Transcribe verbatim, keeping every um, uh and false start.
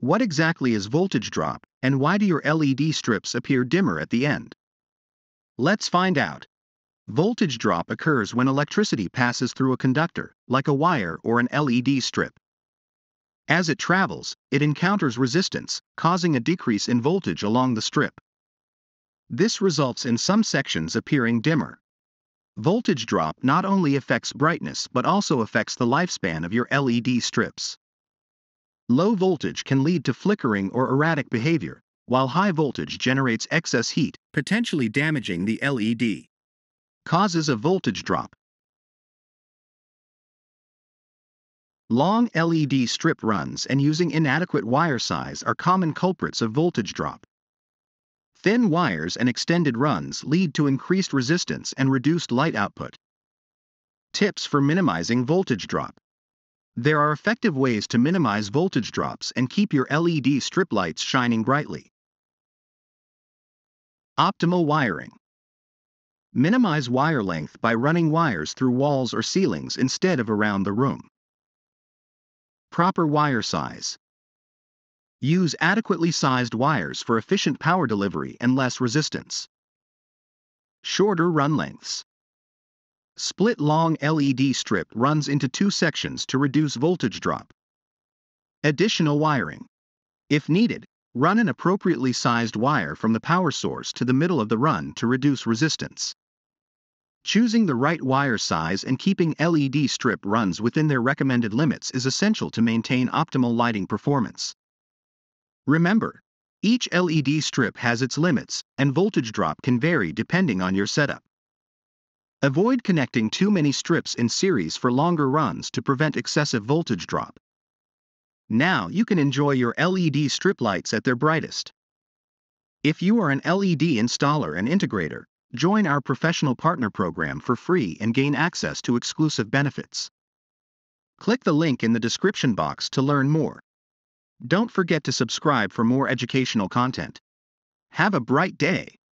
What exactly is voltage drop, and why do your L E D strips appear dimmer at the end? Let's find out. Voltage drop occurs when electricity passes through a conductor, like a wire or an L E D strip. As it travels, it encounters resistance, causing a decrease in voltage along the strip. This results in some sections appearing dimmer. Voltage drop not only affects brightness but also affects the lifespan of your L E D strips. Low voltage can lead to flickering or erratic behavior, while high voltage generates excess heat, potentially damaging the L E D. Causes of voltage drop. Long L E D strip runs and using inadequate wire size are common culprits of voltage drop. Thin wires and extended runs lead to increased resistance and reduced light output. Tips for minimizing voltage drop. There are effective ways to minimize voltage drops and keep your L E D strip lights shining brightly. Optimal wiring. Minimize wire length by running wires through walls or ceilings instead of around the room. Proper wire size. Use adequately sized wires for efficient power delivery and less resistance. Shorter run lengths. Split long L E D strip runs into two sections to reduce voltage drop. Additional wiring. If needed, run an appropriately sized wire from the power source to the middle of the run to reduce resistance. Choosing the right wire size and keeping L E D strip runs within their recommended limits is essential to maintain optimal lighting performance. Remember, each L E D strip has its limits, and voltage drop can vary depending on your setup. Avoid connecting too many strips in series for longer runs to prevent excessive voltage drop. Now you can enjoy your L E D strip lights at their brightest. If you are an L E D installer and integrator, join our professional partner program for free and gain access to exclusive benefits. Click the link in the description box to learn more. Don't forget to subscribe for more educational content. Have a bright day.